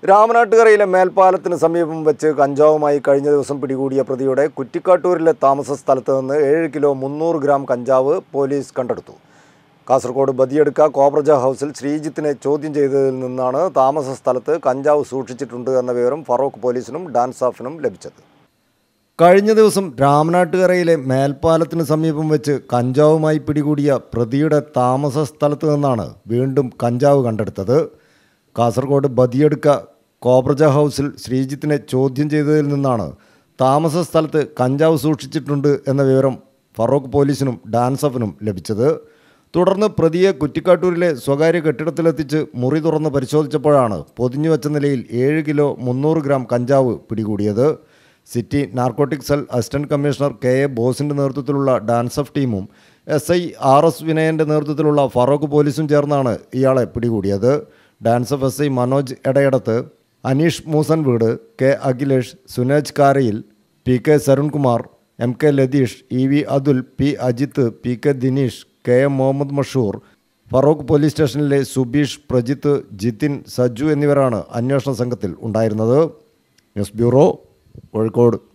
രാമനാട്ടുകരയിലെ മേൽപ്പാലത്തിന് സമീപം വെച്ച് കഞ്ചാവുമായി കഴിഞ്ഞ ദിവസം പിടികൂടിയ പ്രതിയുടെ കുറ്റിക്കാട്ടൂരിലെ താമസ സ്ഥലത്ത് നിന്ന് 7 കിലോ 300 ഗ്രാം കഞ്ചാവ് പോലീസ് കണ്ടെടുത്തു. കാസർഗോഡ് ബദിയടുക്ക കോബ്രജ ഹൗസിൽ ശ്രീജിത്തിനെ ചോദ്യം ചെയ്തതിൽ നിന്നാണ് താമസ സ്ഥലത്ത് കഞ്ചാവ് സൂക്ഷിച്ചിട്ടുണ്ട് എന്ന വിവരം ഫറോക്ക് പോലീസിനും ഡാൻസാഫിനും ലഭിച്ചത്. കഴിഞ്ഞ ദിവസം രാമനാട്ടുകരയിലെ മേൽപ്പാലത്തിന് സമീപം വെച്ച് കഞ്ചാവുമായി പിടികൂടിയ പ്രതിയുടെ താമസ സ്ഥലത്ത് നിന്നാണ് വീണ്ടും കഞ്ചാവ് കണ്ടെടുത്തത്. കാസർഗോഡ് ബദിയടുക്ക കോബ്രജ ഹൗസിൽ ശ്രീജിത്തിനെ ചോദ്യം ചെയ്തതിൽ നിന്നാണ് താമസ സ്ഥലത്ത് കഞ്ചാവ് സൂക്ഷിച്ചിട്ടുണ്ട് എന്ന വിവരം ഫറോക്ക് പോലീസിനും ഡാൻസഫിനും ലഭിച്ചത്. തുടർന്ന് പ്രതിയെ കുറ്റിക്കാട്ടൂരിലെ സ്വകാര്യ കെട്ടിടത്തിലെത്തിച്ച് മുറി തുറന്ന് പരിശോധിച്ചപ്പോഴാണ് പൊതിഞ്ഞുവെച്ച നിലയിൽ 7 കിലോ 300 ഗ്രാം കഞ്ചാവ് പിടികൂടിയത്. City narcotic cell assistant commissioner K A ബോസിൻ്റെ നേതൃത്വത്തിലുള്ള ഡാൻസഫ് ടീമും SI RS വിനയൻ്റെ നേതൃത്വത്തിലുള്ള ഫറോക്ക് പോലീസും ചേർന്നാണ് ഇയാളെ പിടികൂടിയത്. ഡാൻസഫ് SI മനോജ് എടയടത്ത്, അനീഷ് മൂസൻ വീട്, കെ അഖിലേഷ്, സുനേജ് കാരയിൽ, PK Sarunkumar, MK Latheesh, EV Athul, P Ajith, PK Dineesh, KM Muhammad Mashoor, Farook police സ്റ്റേഷനിലെ സുബീഷ്, പ്രജിത്ത്, ജിതിൻ, സജു എന്നിവരാണ് അന്വേഷണ സംഘത്തിൽ ഉണ്ടായിരുന്നത്. News bureau, Kozhikode.